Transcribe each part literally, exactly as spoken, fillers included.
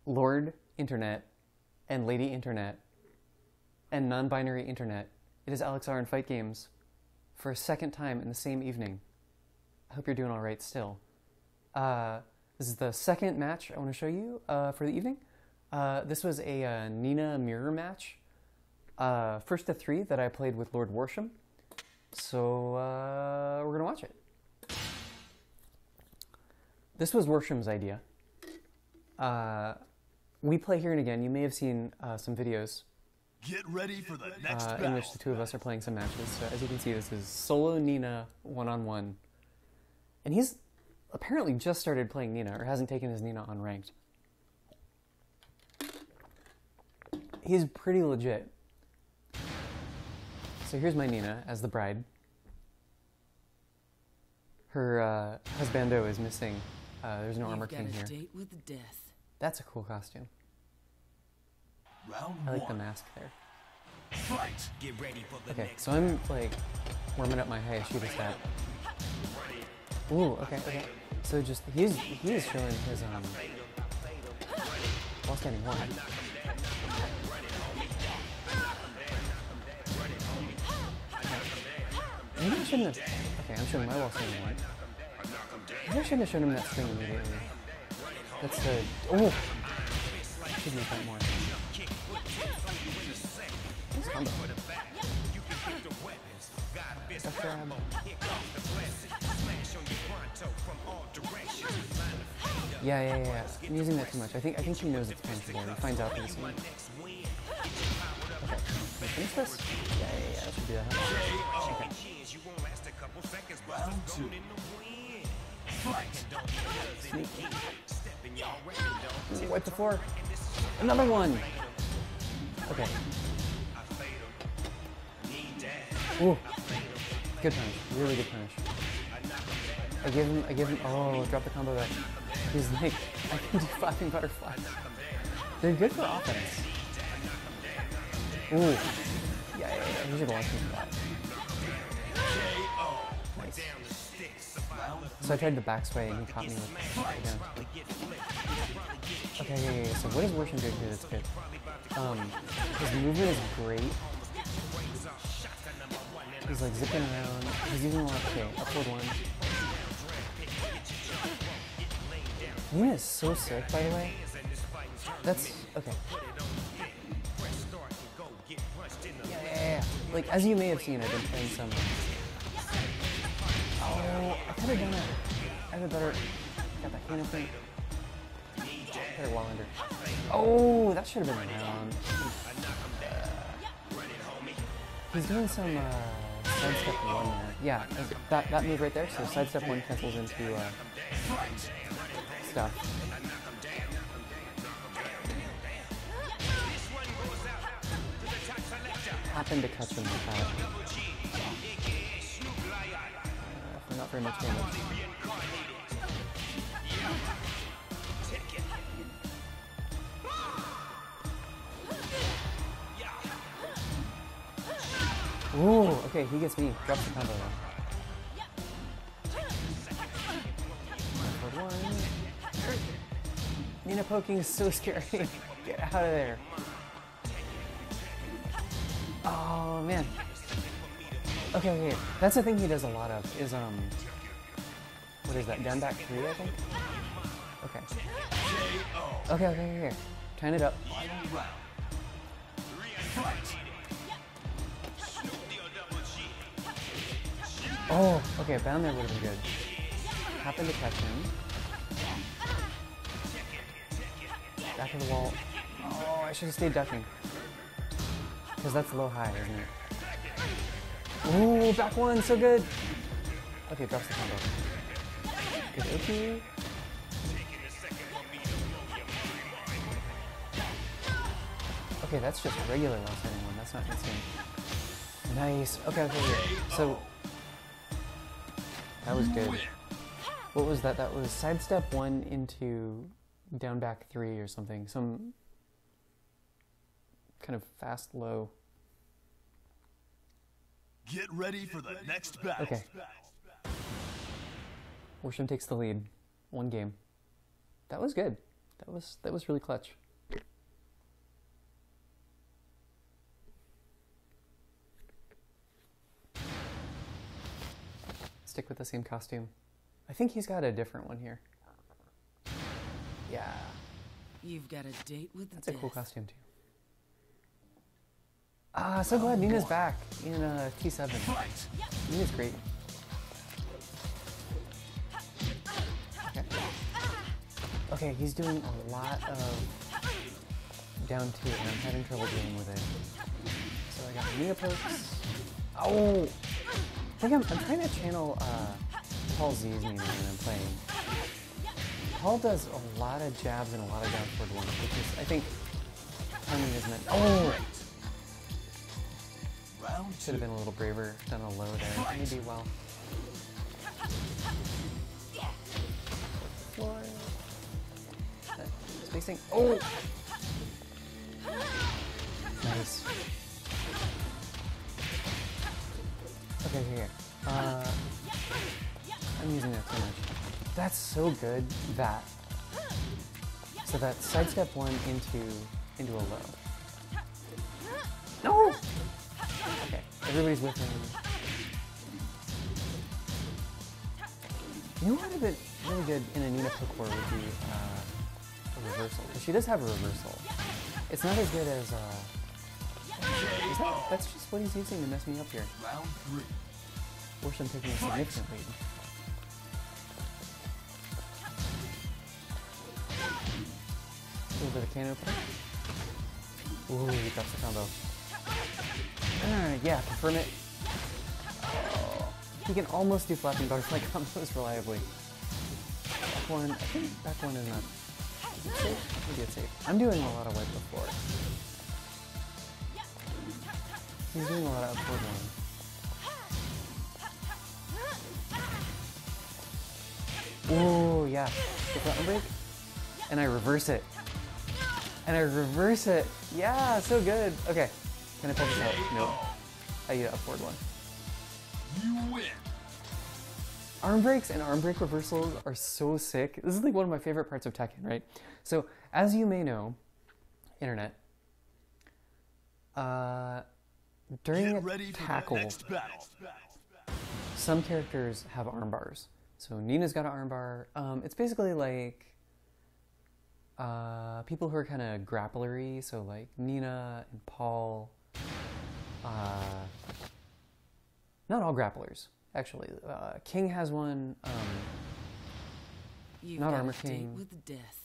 Lord Internet and Lady Internet and non-binary Internet. It is Alex R in Fight Games for a second time in the same evening. I hope you're doing all right still. Uh, this is the second match I want to show you uh, for the evening. Uh, this was a uh, Nina mirror match, uh, first to three that I played with Lord Worsham. So uh, we're gonna watch it. This was Worsham's idea. Uh, we play here and again. You may have seen uh, some videos Get ready for the next uh, in which the two of us are playing some matches. So as you can see, this is solo Nina one-on-one. And he's apparently just started playing Nina, or hasn't taken his Nina on ranked. He's pretty legit. So here's my Nina as the bride. Her uh, husbando is missing. Uh, there's no You've armor got king a here. date with death. That's a cool costume. Round I like the one. mask there. Fight. Get ready for the Okay, next. so I'm like warming up my Hayashida stat. Ooh, okay, okay. So just he's he is showing his um while standing one. Maybe I shouldn't have. Okay, I'm showing my wall standing one. Maybe I shouldn't have shown him that string immediately. That's the. Oh! Should use that more. Nice combo. Duck grab. Yeah, yeah, yeah, yeah. I'm using that too much. I think I think he knows it's punishable. He finds out pretty soon. Okay. Can we finish this? Yeah, yeah, yeah. That should be that. Okay. Round two. Fight. Sneak. Wipe the floor. Another one. Okay. Ooh. Good punish. Really good punish. I give him. I give him. Oh, drop the combo back. He's like, I can do flapping butterflies. They're good for offense. Ooh. Yeah, yeah, yeah. He should launch me for that. Nice. So I tried the back sway and he caught me with it again. Okay, yeah, yeah, yeah. So what is Worsham doing here that's good? Um, his movement is great. He's like zipping around. He's using a lot of, okay, upward one. Nina is so sick, by the way. That's, okay. Yeah, yeah, yeah. Like, as you may have seen, I've been playing some... Oh, I could have done it. I have a better... Got that kind of thing. Better wall under. Oh, that should have been around. Uh, he's doing some, uh... sidestep one there. Yeah, that, that move right there. So sidestep one cancels into, uh... stuff. Happened to catch him with that. Uh, for not very much damage. Ooh, okay, he gets me. Drops the combo though. For one. Nina poking is so scary. Get out of there. Oh man. Okay, okay. That's the thing he does a lot of is um what is that? Down back three, I think? Okay. Okay, okay, okay, okay. Turn it up. Oh, okay, bound there would have been good. Happened to catch him. Back of the wall. Oh, I should have stayed ducking. Because that's low high, isn't it? Ooh, back one, so good. Okay, drops the combo. Good Oki. Okay, that's just a regular low setting one. That's not insane. Nice. Okay, okay, okay. So that was good. What was that? That was sidestep one into down back three or something. Some kind of fast low. Get ready for the next battle. Okay. Worsham takes the lead. One game. That was good. That was that was really clutch. Stick with the same costume. I think he's got a different one here. Yeah. You've got a date with That's death. a cool costume too. Ah, so glad Nina's back in uh, T seven. Nina's great. Okay. Okay, he's doing a lot of down two, and I'm having trouble dealing with it. So I got Nina pokes. Oh! I think I'm, I'm trying to channel uh, Paul Z's Nina when I'm playing. Paul does a lot of jabs and a lot of down forward ones, which is, I think, how Nina's meant. Oh! Should have been a little braver, done a low there. Maybe well. Floor. Uh, spacing. Oh! Nice. Okay, here. Uh, I'm using that too much. That's so good. That. So that sidestep one into into a low. No. Okay, everybody's with him. You know what would have been really good in a Nina Poke War would be uh, a reversal. But she does have a reversal. It's not as good as. Uh, is that, that's just what he's using to mess me up here. Round three. Wish I'm taking a significant lead. A little bit of can opener. Ooh, he drops the combo. Uh, yeah, confirm it. Oh, he can almost do flapping butterfly combos reliably. Back one, I think back one is not. Is it safe? Maybe it's safe. I'm doing a lot of wipe before. He's doing a lot of upward one. Ooh, yeah. Get that break. And I reverse it. And I reverse it. Yeah, so good. Okay. Can I pull this out? Nope. I need an upward one. You win. Arm breaks and arm break reversals are so sick. This is like one of my favorite parts of Tekken, right? So, as you may know, internet, uh, during Get ready a for the tackle, next battle. some characters have arm bars. So Nina's got an arm bar. Um, it's basically like uh, people who are kind of grapplery. So like Nina and Paul. Uh, not all grapplers, actually. Uh, King has one. Um, You've not got Armor a date King. with death.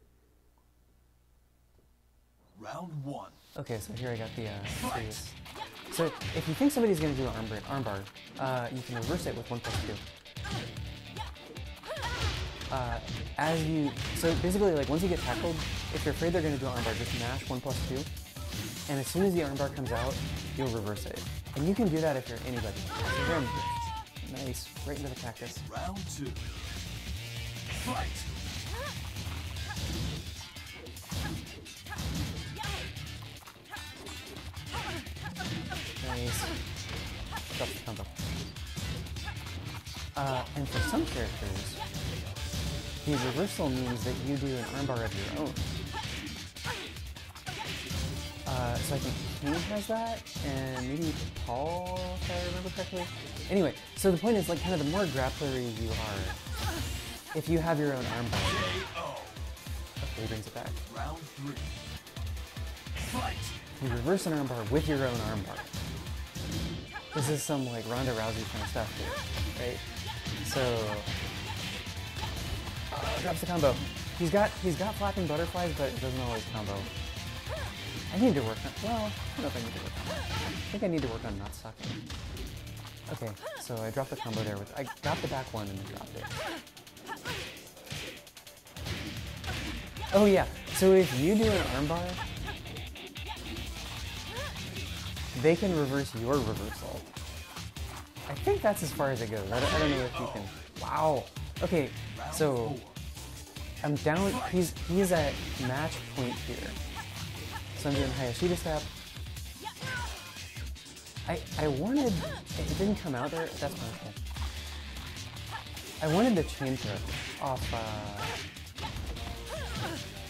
Round one. Okay, so here I got the uh, serious. So if you think somebody's going to do an arm, bar, arm bar, uh, you can reverse it with one plus two. Uh, as you, so basically, like once you get tackled, if you're afraid they're going to do an arm bar, just mash one plus two, and as soon as the arm bar comes out, you'll reverse it. And you can do that if you're anybody. So here I'm- nice, right into the cactus. Round two. Fight. Nice. Drop the combo. Uh, and for some characters, the reversal means that you do an armbar of your own. Uh, so I think King has that, and maybe Paul, if I remember correctly. Anyway, so the point is, like, kind of the more grapplery you are, if you have your own armbar. Okay, he brings it back. Round three. Fight. You reverse an armbar with your own armbar. This is some like Ronda Rousey kind of stuff here, right? So, uh, drops the combo. He's got he's got flapping butterflies, but it doesn't always combo. I need to work on. Well, I don't know if I need to work on. I think I need to work on not sucking. Okay, so I dropped the combo there with. I got the back one and then dropped it. Oh yeah. So if you do an armbar, they can reverse your reversal. I think that's as far as it goes. I don't, I don't know if you can. Wow. Okay, so I'm down. He's he's at match point here. So I'm doing Hayashida step. I I wanted. It didn't come out there. That's my fault. I wanted the chain throw off. Uh,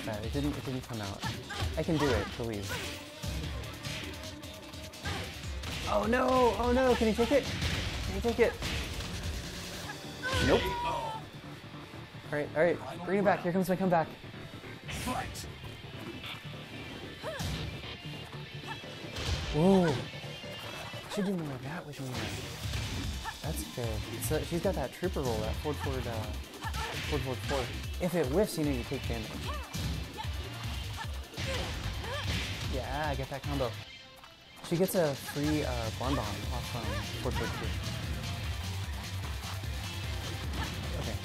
bad. It didn't, it didn't come out. I can do it, believe. Oh no! Oh no! Can you take it? Can you take it? Nope. Alright, alright. Bring it back. Here comes my comeback. Fight! Ooh. Should do more of that with me. That's good. So she's got that trooper roll, that forward forward uh forward forward forward. If it whiffs, you know you take damage. Yeah, I get that combo. She gets a free uh Bon Bon off um forward forward two. Okay.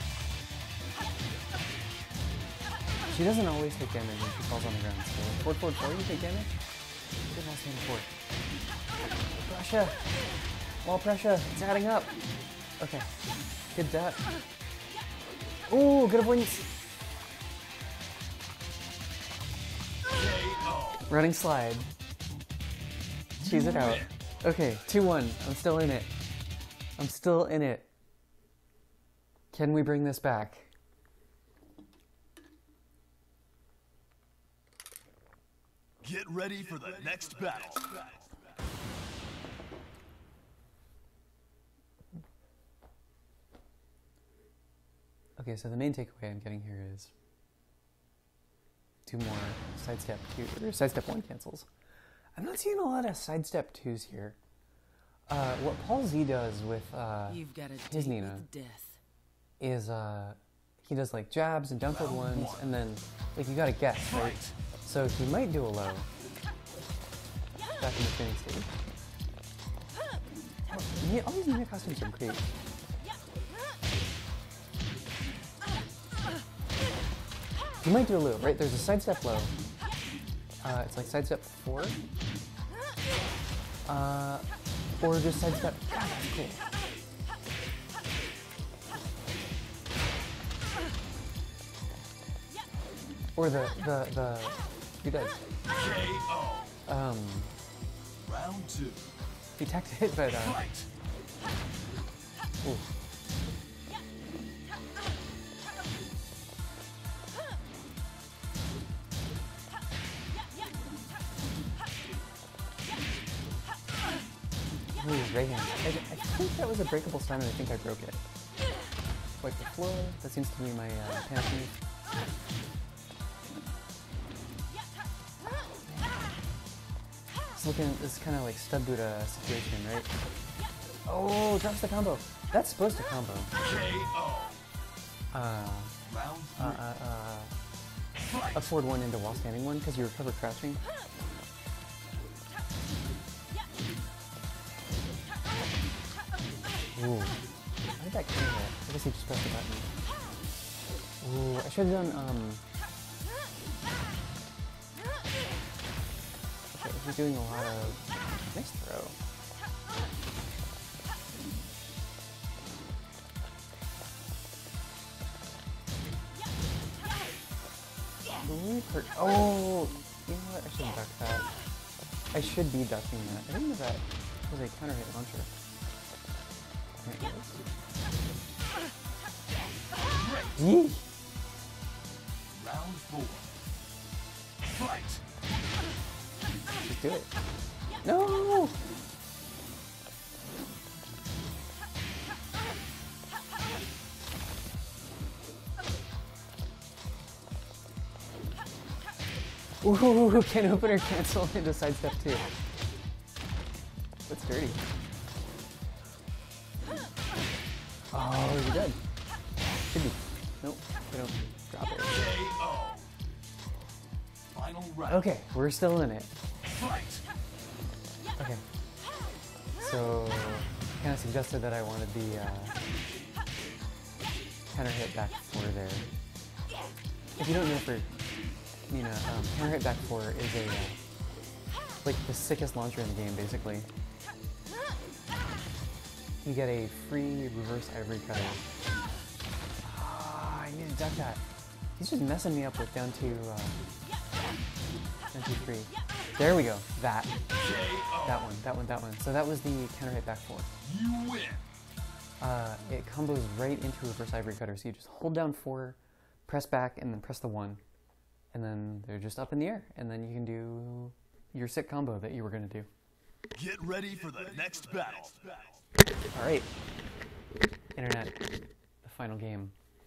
She doesn't always take damage when she falls on the ground, so forward forward forward you take damage? Good last hand forward. Pressure! Wall pressure! It's adding up! Okay. Good that. Ooh, good avoidance! Running slide. Tease it out. Okay, two one. I'm still in it. I'm still in it. Can we bring this back? Get ready for the next battle. Okay, so the main takeaway I'm getting here is two more sidestep two or sidestep one cancels. I'm not seeing a lot of sidestep twos here. Uh, what Paul Z does with uh, You've got a his date Nina with death. is uh, he does like jabs and down forward ones, and then like you gotta guess, right? So he might do a low back in the training stage. Oh, yeah, all these Nina costumes are great. You might do a low, right? There's a sidestep low. Uh, it's like sidestep four. Uh, or just sidestep. God, that's cool. Or the the the. You did. K O. Um. Round two. He teched it, but uh. Fight! Ooh. Ooh, right hand. I, I think that was a breakable stun, and I think I broke it. Wipe the floor. That seems to be my uh, panic move. It's looking. This is kind of like stud Buddha situation, right? Oh, drops the combo. That's supposed to combo. K O. Uh, Round uh, three. uh, uh, Fight! a forward one into while standing one because you recover crouching. Ooh. How did that kill that? I guess he just pressed the button. Ooh, I should have done, um... Okay, he's doing a lot of... Nice throw. Ooh, per- oh! You know what? I should duck that. I should be ducking that. I didn't know that was a counter hit launcher. Yee! Round four. Fight! Just do it. No! Ooh, can opener cancel into sidestep two. That's dirty. Oh, you're dead. Should be. Nope, we don't drop it. K O. Final round. Okay, we're still in it. Fight! Okay. So, kind of suggested that I wanted the uh, counter hit back four there. If you don't know for, you know, um, counter hit back four is a, uh, like the sickest launcher in the game, basically. You get a free reverse ivory cutter. Ah, I need to duck that. He's just messing me up with down to, uh, down to three. There we go. That. That one, that one, that one. So that was the counter hit back four. You win! Uh, it combos right into reverse ivory cutter. So you just hold down four, press back, and then press the one. and then they're just up in the air, and then you can do your sick combo that you were going to do. Get ready for the next battle. All right, Internet, the final game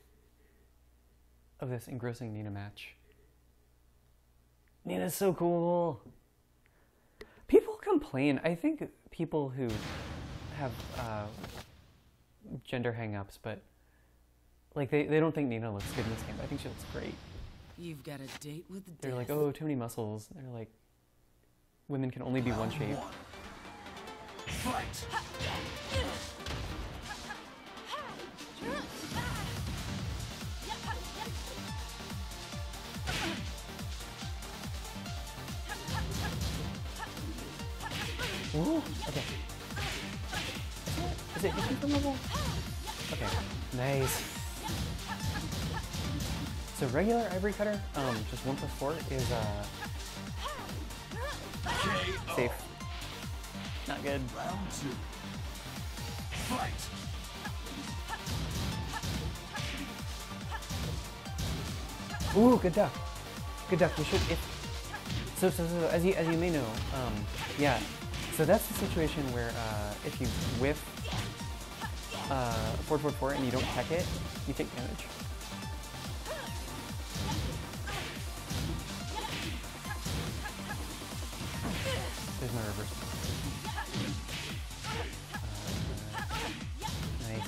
of this engrossing Nina match. Nina's so cool. People complain. I think people who have uh, gender hang-ups, but like they, they don't think Nina looks good in this game. I think she looks great. You've got a date with death. They're like, oh, too many muscles. They're like, women can only be one shape. Fight! Ooh, okay. Is it hitting from level? Okay, nice. So regular ivory cutter, um, just one plus four is uh safe. Not good. Round two. Fight! Ooh, good duck. Good duck. You should if so so so as you as you may know, um, yeah. So that's the situation where uh, if you whiff uh, four four four and you don't tech it, you take damage. There's my reverse. Uh, nice.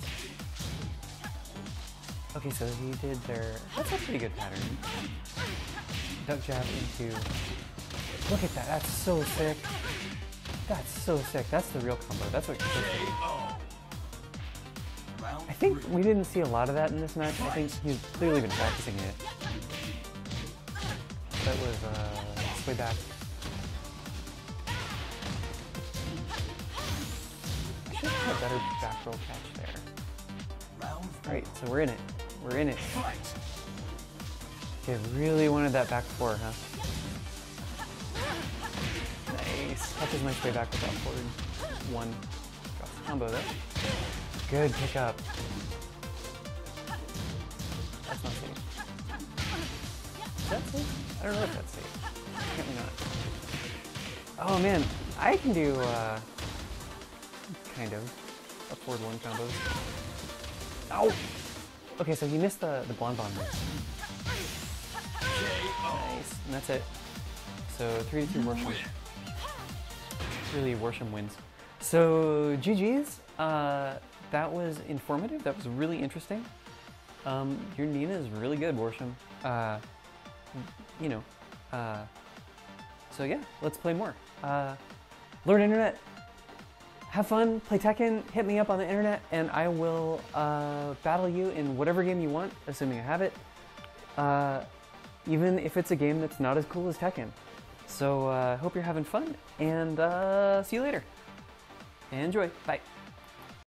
Okay, so he did their. That's a pretty good pattern. Duck jab into. Look at that. That's so sick. That's so sick. That's the real combo. That's what you're supposed to do. I think we didn't see a lot of that in this match. I think he's clearly been practicing it. That was uh, way back. I should have had a better back roll catch there. Alright, so we're in it. We're in it. Okay, really wanted that back four, huh? Nice. Catches my way back without forward. One. Drops the combo though. Good pickup. That's not safe. Is that safe? I don't know if that's safe. Apparently not. Oh man, I can do uh kind of a forward one combos. Ow! Okay, so he missed the, the blonde bomb there. Nice. And that's it. So three to three Worsham. Really, Worsham wins. So G G's. Uh, that was informative. That was really interesting. Um, your Nina is really good, Worsham. Uh, you know. Uh, so yeah, let's play more. Uh, Lord Internet, have fun, play Tekken, hit me up on the internet, and I will uh, battle you in whatever game you want, assuming I have it. Uh, even if it's a game that's not as cool as Tekken. So I uh, hope you're having fun, and uh, see you later. Enjoy. Bye.